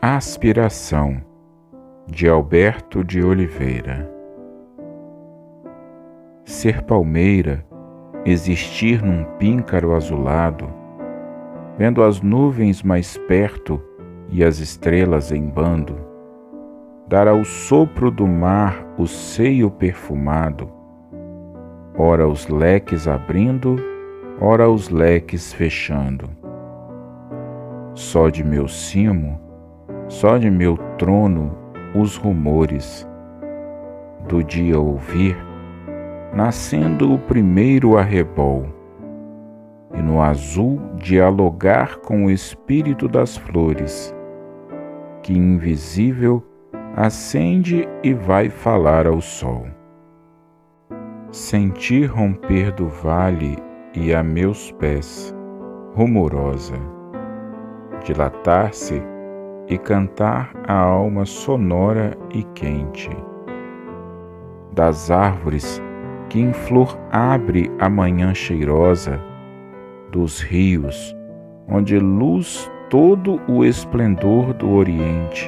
Aspiração, de Alberto de Oliveira. Ser palmeira, existir num píncaro azulado, vendo as nuvens mais perto e as estrelas em bando, dar ao sopro do mar o seio perfumado, ora os leques abrindo, ora os leques fechando. Só de meu cimo, só de meu trono os rumores do dia ouvir, nascendo o primeiro arrebol, e no azul dialogar com o espírito das flores, que invisível acende e vai falar ao sol. Sentir romper do vale e a meus pés, rumorosa, dilatar-se e cantar a alma sonora e quente. Das árvores que em flor abre a manhã cheirosa, dos rios, onde luz todo o esplendor do Oriente.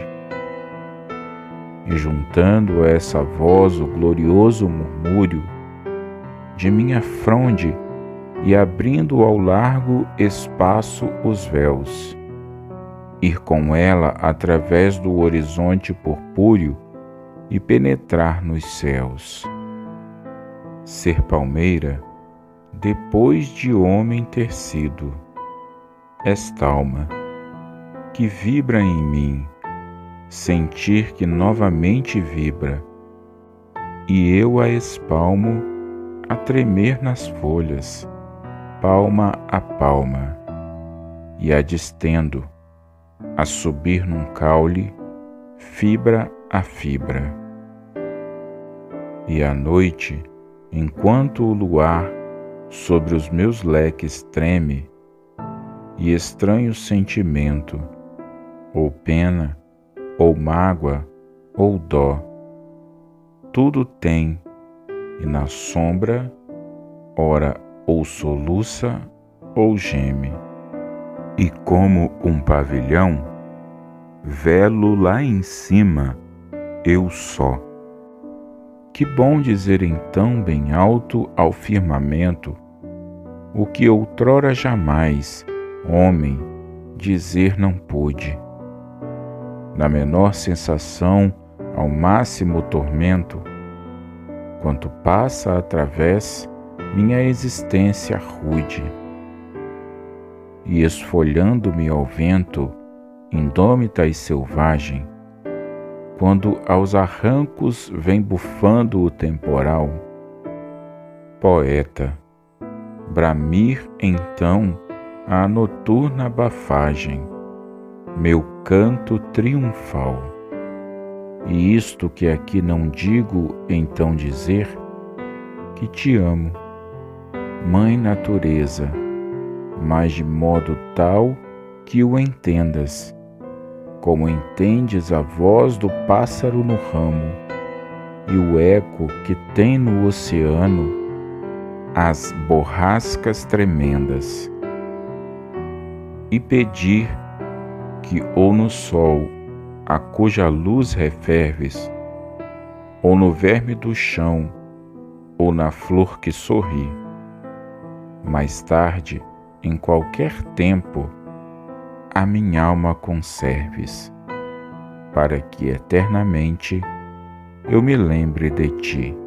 E juntando a essa voz o glorioso murmúrio de minha fronde e abrindo ao largo espaço os véus, ir com ela através do horizonte purpúreo e penetrar nos céus. Ser palmeira, depois de homem ter sido, esta alma que vibra em mim, sentir que novamente vibra, e eu a espalmo a tremer nas folhas, palma a palma, e a distendo, a subir num caule, fibra a fibra. E à noite, enquanto o luar sobre os meus leques treme, e estranho sentimento, ou pena, ou mágoa, ou dó, tudo tem, e na sombra, ora ou soluça ou geme. E como um pavilhão, velo lá em cima, eu só. Que bom dizer então bem alto ao firmamento o que outrora jamais, homem, dizer não pude. Na menor sensação ao máximo tormento, quanto passa através minha existência rude. E esfolhando-me ao vento, indômita e selvagem, quando aos arrancos vem bufando o temporal, poeta, bramir então a noturna bafagem, meu canto triunfal. E isto que aqui não digo, então dizer, que te amo, Mãe Natureza, mas de modo tal que o entendas, como entendes a voz do pássaro no ramo e o eco que tem no oceano as borrascas tremendas. E pedir que ou no sol a cuja luz referves, ou no verme do chão, ou na flor que sorri, mais tarde, em qualquer tempo, a minha alma conserves, para que eternamente eu me lembre de ti.